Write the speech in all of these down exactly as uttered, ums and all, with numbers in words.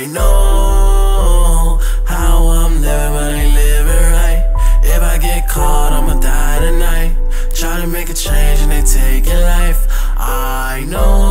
I know how I'm living, but I ain't living right. If I get caught, I'ma die tonight. Try to make a change and they taking life. I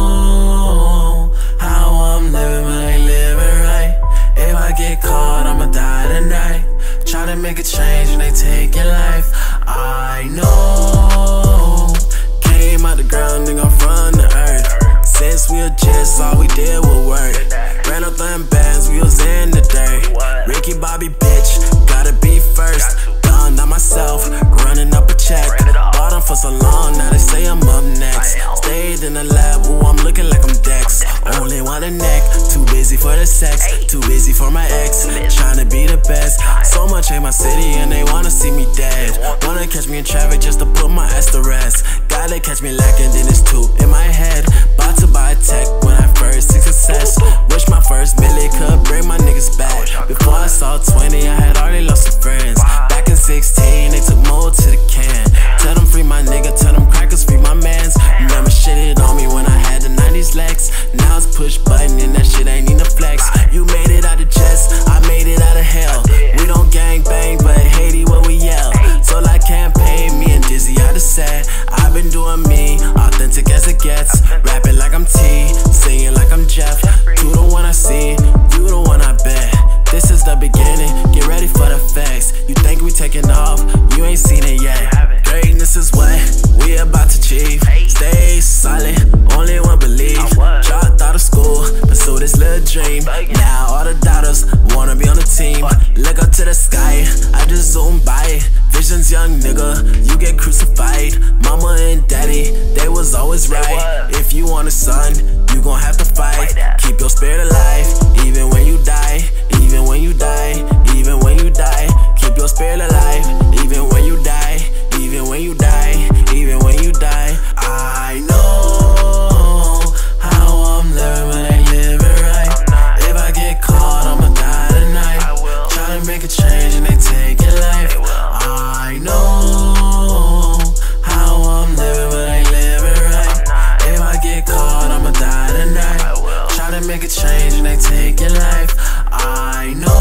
know how I'm living, but I ain't living right. If I get caught, I'ma die tonight. Try to make a change and they taking life. I know. Came out the ground, nigga, from the earth. Since we were just, all we did was work. Ran up them bands, we was in the dirt. Ricky Bobby, bitch, gotta be first. Done, not myself, running up a check. Bought them for so long, now they say I'm up next. Stayed in the lab, ooh, I'm looking like I'm Dex. Only want a neck, too busy for the sex. Too busy for my ex, trying to be the best. So much hate my city and they wanna see me dead. Wanna catch me in traffic just to put my ass to rest. Gotta catch me lacking, then it's two in my head. About to buy a tech when I first see success. Wish my first milli could bring my niggas back. Before I saw twenty, I had already lost some friends. Back in sixteen, they took more to the can. Tell them free my nigga, tell them crackers free my mans. Never shitted on me when I had the nineties legs. Now it's push button and that shit ain't need a flex. You made it out of jets, I made it out of hell. We don't gang bang, but Haiti what we yell. So like campaign, me and Dizzy out of set. I've been doing me, authentic as it gets. Rapping like I'm T, singing like I'm Jeff. You the one I see, you the one I bet. This is the beginning, get ready for the facts. You think we taking off, you ain't seen it yet. Greatness is what we about to achieve. Stay solid, only one believe. Dropped out of school, pursue this little dream. Now all the doubters wanna be on the team. Look up to the sky, I just zoom by. Visions, young nigga, you get crucified. Mama and daddy, they was always right. If you want a son, you gon' have to fight. Keep your spirit alive, even when you die. Even when you die, even when you die. Keep your spirit alive, even when you die. Even when you die, even when you die. I know how I'm living, but I ain't living right. If I get caught, I'ma die tonight. Try to make a change and they taking life. I know how I'm living, but I ain't living right. If I get caught, I'ma die tonight. Try to make a change and they taking life. I know